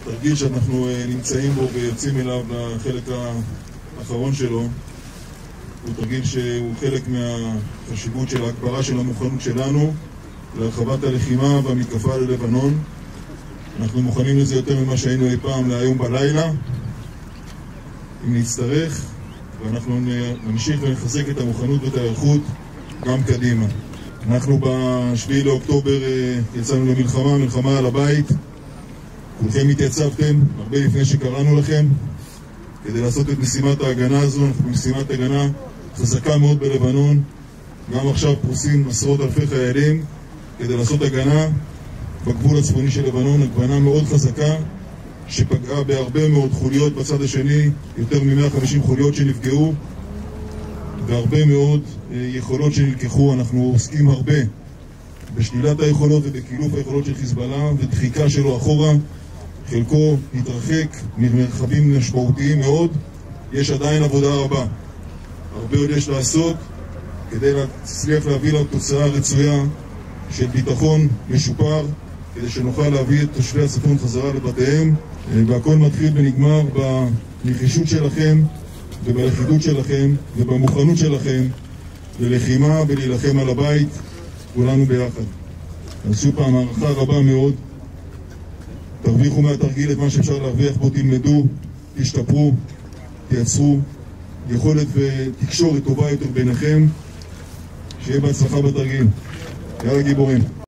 התרגיל שאנחנו נמצאים בו ויוצאים אליו לחלק האחרון שלו הוא תרגיל שהוא חלק מהחשיבות של ההגברה של המוכנות שלנו להרחבת הלחימה והמתקפה ללבנון. אנחנו מוכנים לזה יותר ממה שהיינו אי פעם להיום בלילה אם נצטרך, ואנחנו נמשיך ונחזק את המוכנות ואת ההיערכות גם קדימה. אנחנו ב7 לאוקטובר יצאנו למלחמה, מלחמה על הבית. כולכם התייצבתם הרבה לפני שקראנו לכם כדי לעשות את משימת ההגנה הזו. אנחנו במשימת הגנה חזקה מאוד בלבנון. גם עכשיו פרוסים עשרות אלפי חיילים כדי לעשות הגנה בגבול הצפוני של לבנון, הגנה מאוד חזקה שפגעה בהרבה מאוד חוליות בצד השני, יותר מ-150 חוליות שנפגעו והרבה מאוד יכולות שנלקחו. אנחנו עוסקים הרבה בשלילת היכולות ובקילוף היכולות של חיזבאללה ודחיקה שלו אחורה. חלקו התרחק ממרחבים משמעותיים מאוד. יש עדיין עבודה רבה, הרבה עוד יש לעשות כדי להצליח להביא לתוצאה הרצויה של ביטחון משופר, כדי שנוכל להביא את תושבי הצפון חזרה לבתיהם. והכל מתחיל ונגמר בנחישות שלכם ובלכידות שלכם ובמוכנות שלכם ללחימה ולהילחם על הבית, כולנו ביחד. אז שוב פעם, הערכה רבה מאוד. תרוויחו מהתרגיל את מה שאפשר להרוויח בו, תלמדו, תשתפרו, תייצרו יכולת ותקשורת טובה יותר ביניכם. שיהיה בהצלחה בתרגיל. יאללה גיבורים.